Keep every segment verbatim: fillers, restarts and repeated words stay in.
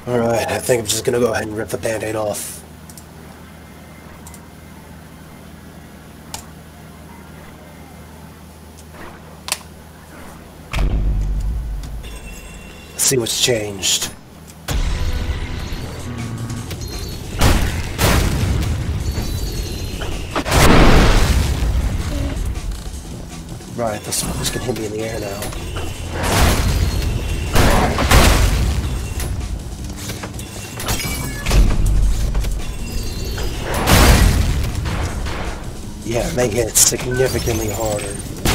Alright, I think I'm just gonna go ahead and rip the band-aid off. Let's see what's changed. Right, this fuckers can hit me in the air now. Yeah, they hit significantly harder.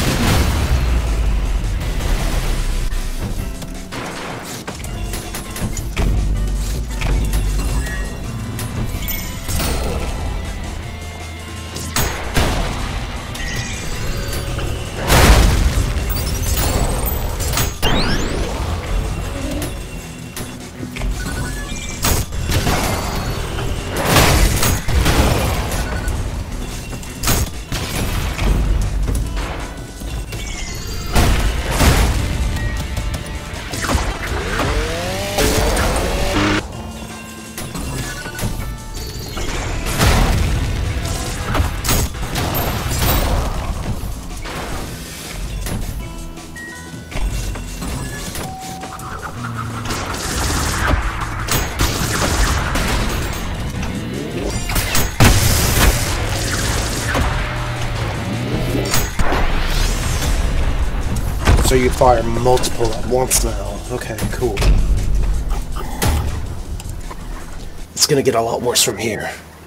So you fire multiple at once now. Okay, cool. It's gonna get a lot worse from here.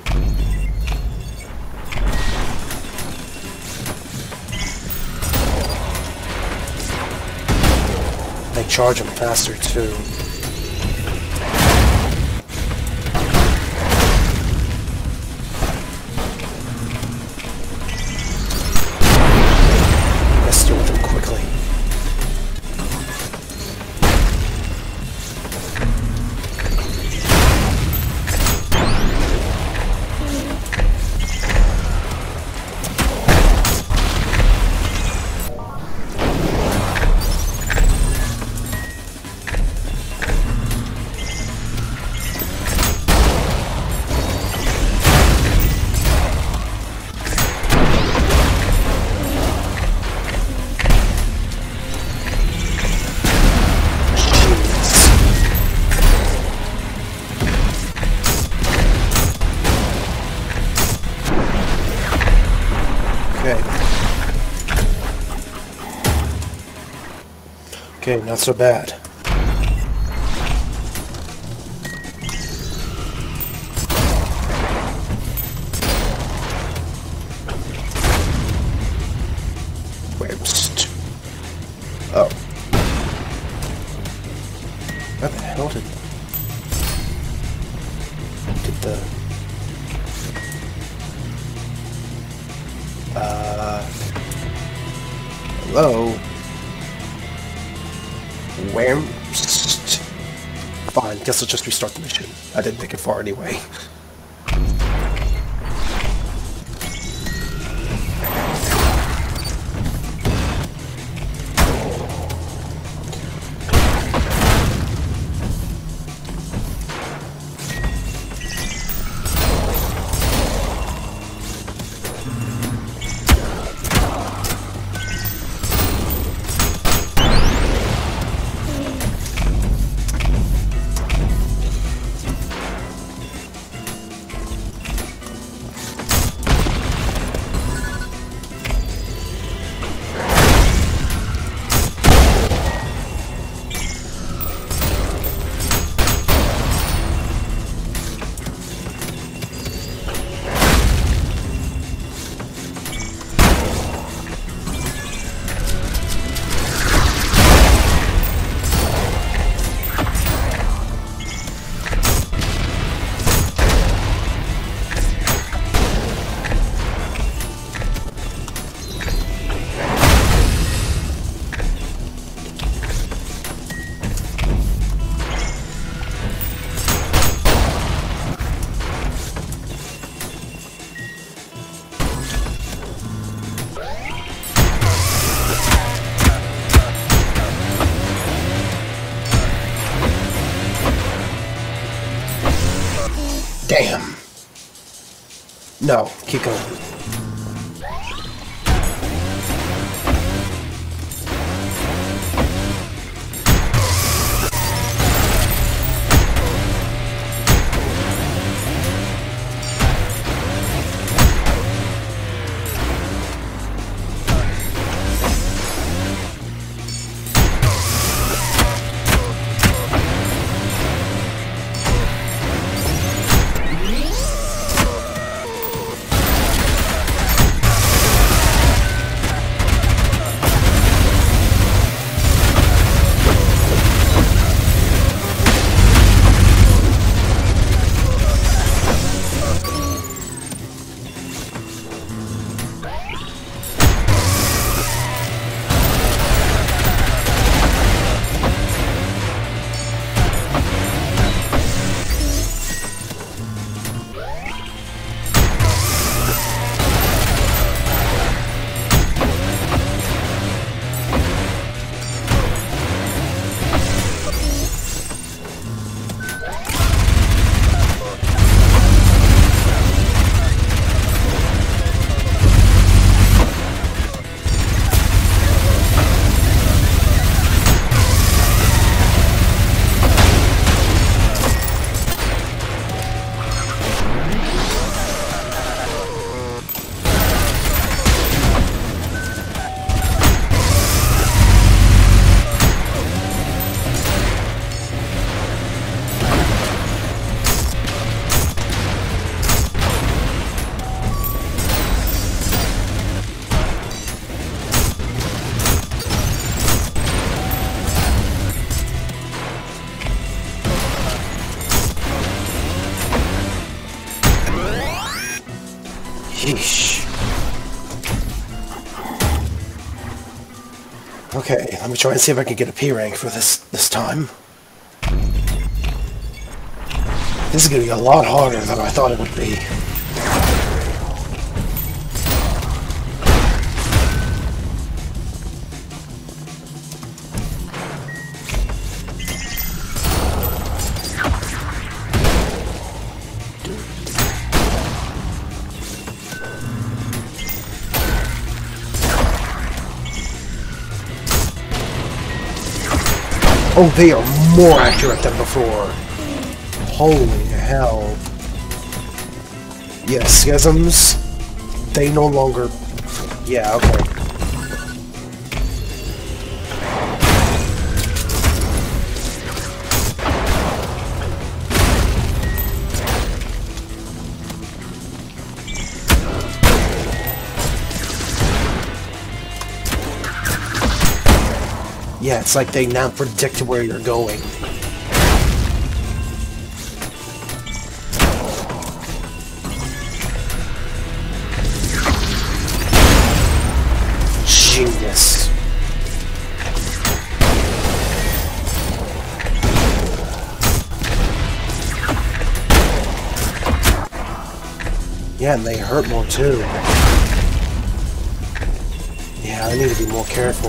They charge them faster too. Let's deal with them quickly. Okay, not so bad. Whoops. Oh. What the hell did... Did the... Uh... Hello? Where? Fine, guess I'll just restart the mission. I didn't make it far anyway. Damn. No, keep going. Yeesh. Okay, let me try and see if I can get a P rank for this this time. This is going to be a lot harder than I thought it would be. Oh, they are more accurate than before. Holy hell. Yeah, schisms. They no longer... Yeah, okay. Yeah, it's like they now predict where you're going. Genius. Yeah, and they hurt more too. Yeah, I need to be more careful.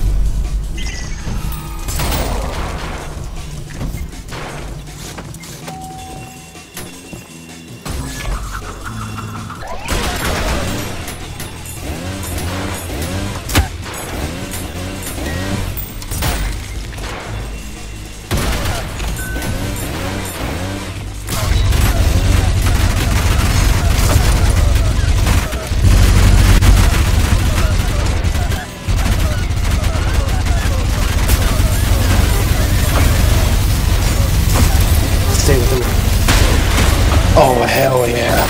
Oh, hell yeah.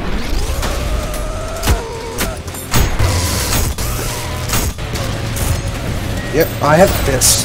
Yep, I have this.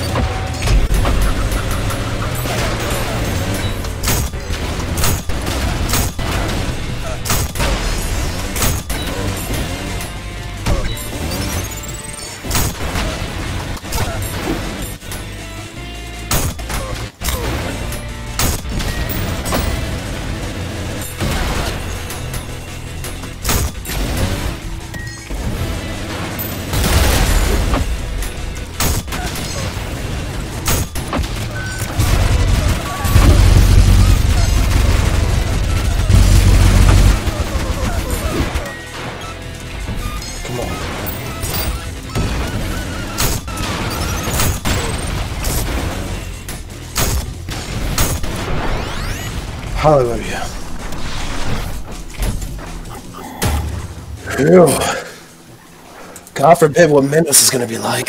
Hallelujah. Phew. God forbid what Minos is gonna be like.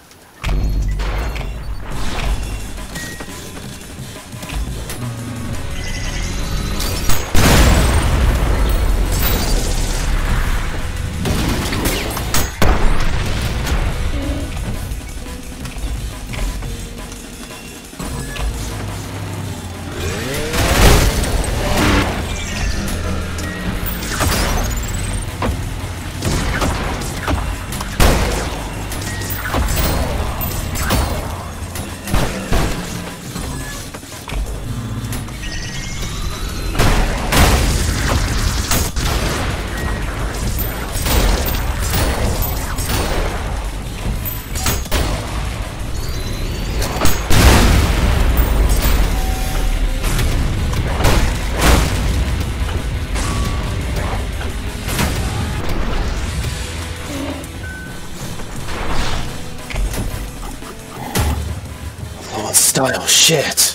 Style shit.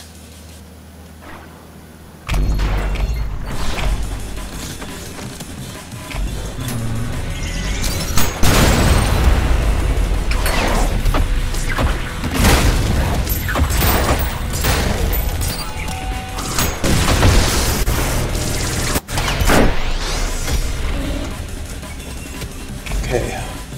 Okay.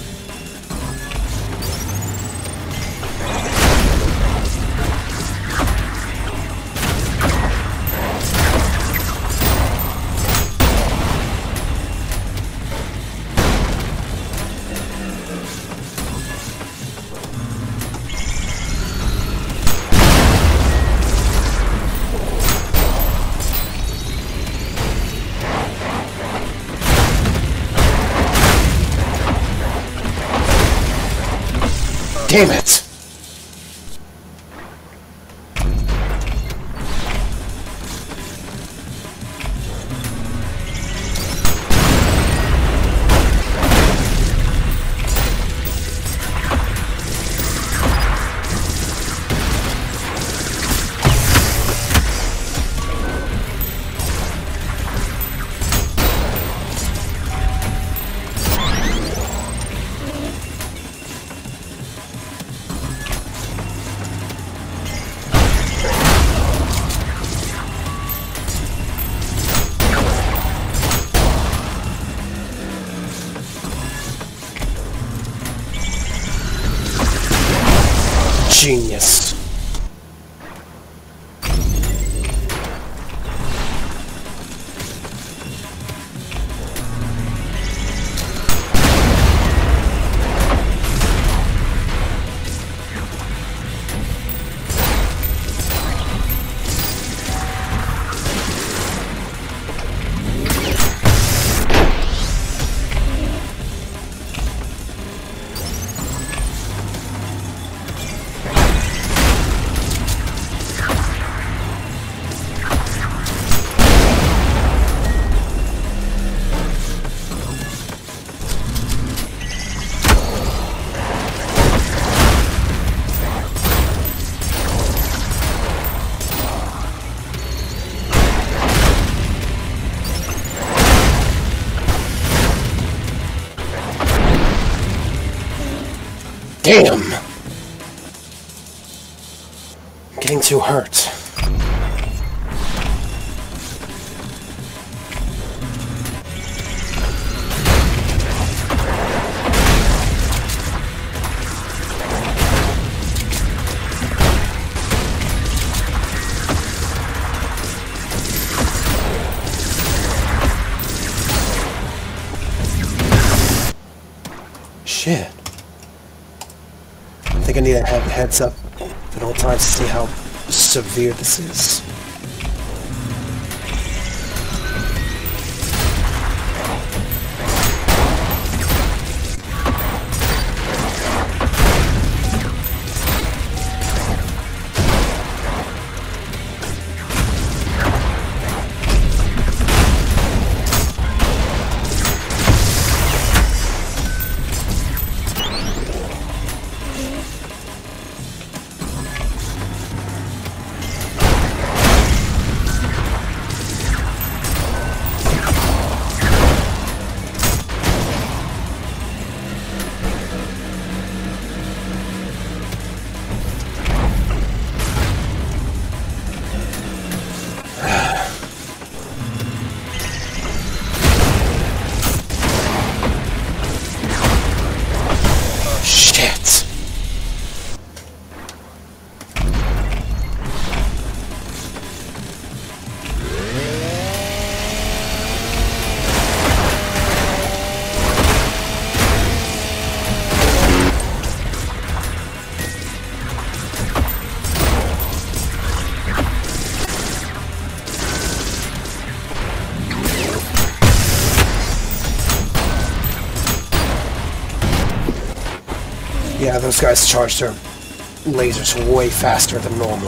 Damn it! Genius. Damn! I'm getting too hurt. Shit. I think I need to have heads up at all times to see how severe this is. Yeah, those guys charge their lasers way faster than normal.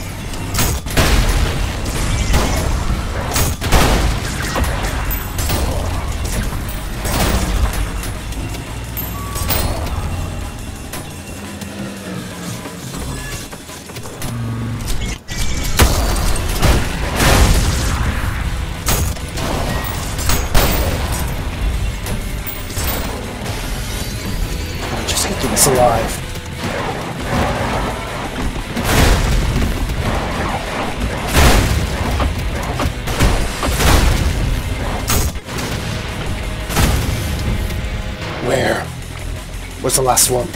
It's alive. Where? Where's the last one?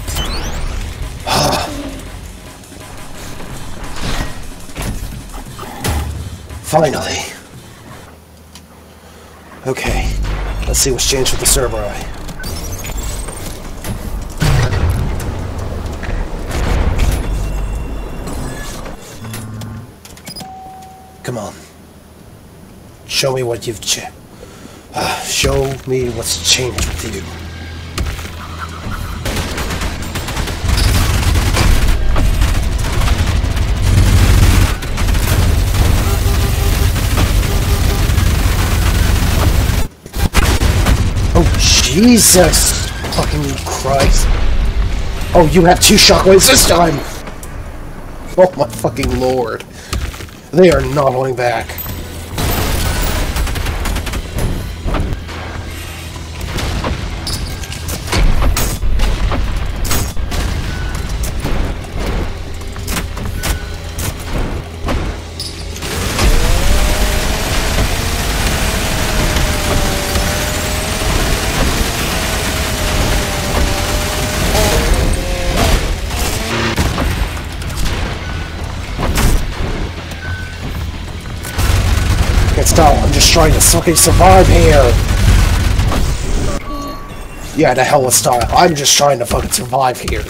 Finally. Okay. Let's see what's changed with the server eye. Come on. Show me what you've ch- uh, show me what's changed with you. Oh, Jesus fucking Christ. Oh, you have two shockwaves this time! Oh my fucking lord. They are not holding back. Stop, I'm just trying to fucking survive here. Yeah, the hell with style. I'm just trying to fucking survive here.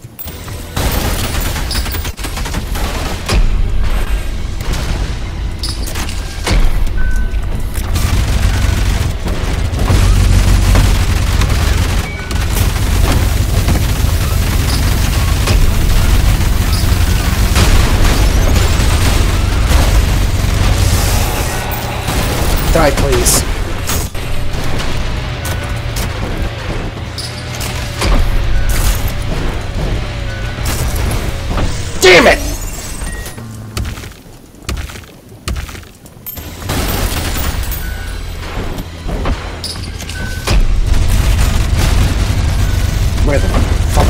Die, please. Damn it! Where the fuck?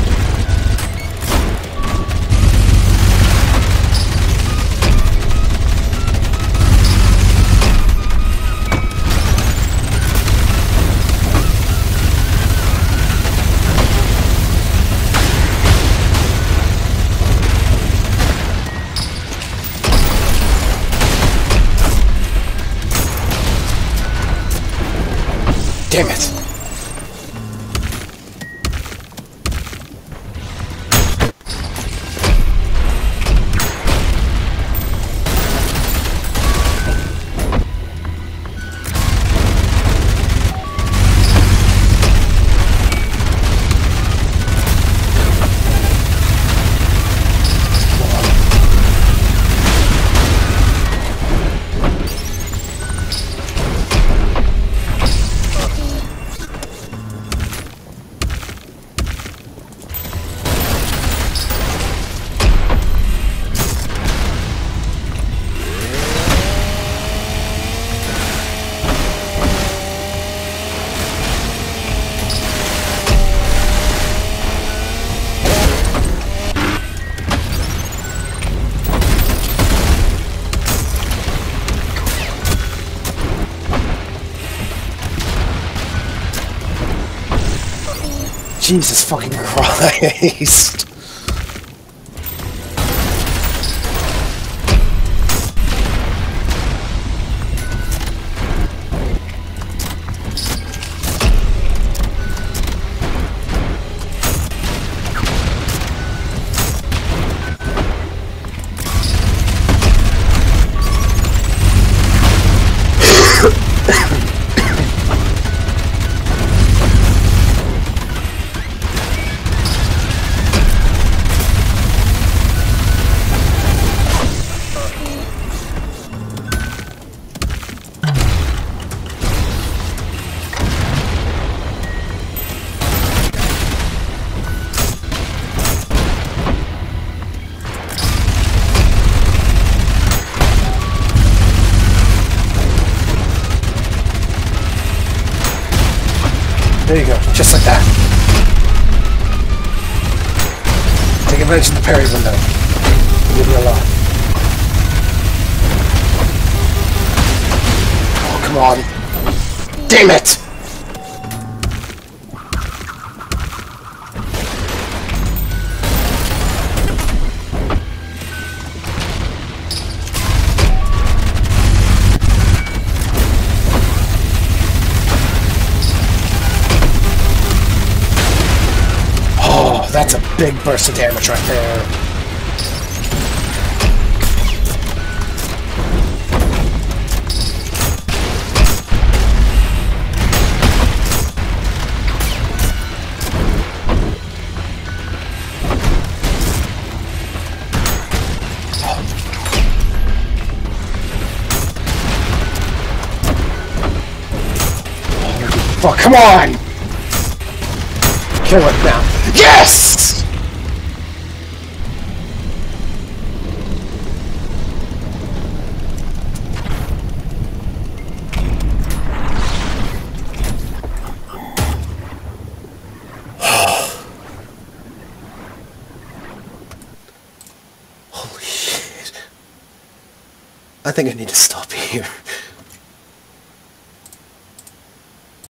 Damn it! Jesus fucking Christ. There you go, just like that. Take advantage of the parry window. You'll be alive. Oh, come on. Damn it! That's a big burst of damage right there. Oh, come on! Kill it now. Yes! Holy shit. I think I need to stop here.